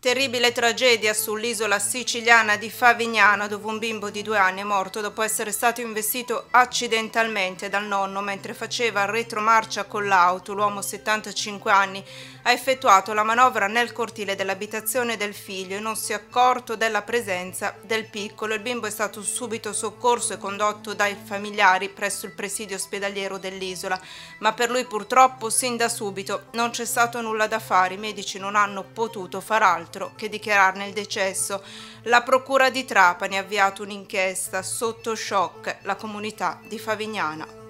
Terribile tragedia sull'isola siciliana di Favignana, dove un bimbo di 2 anni è morto dopo essere stato investito accidentalmente dal nonno mentre faceva retromarcia con l'auto. L'uomo, 75 anni, ha effettuato la manovra nel cortile dell'abitazione del figlio e non si è accorto della presenza del piccolo. Il bimbo è stato subito soccorso e condotto dai familiari presso il presidio ospedaliero dell'isola, ma per lui purtroppo sin da subito non c'è stato nulla da fare. I medici non hanno potuto far altro che dichiararne il decesso. La procura di Trapani ha avviato un'inchiesta. Sotto shock la comunità di Favignana.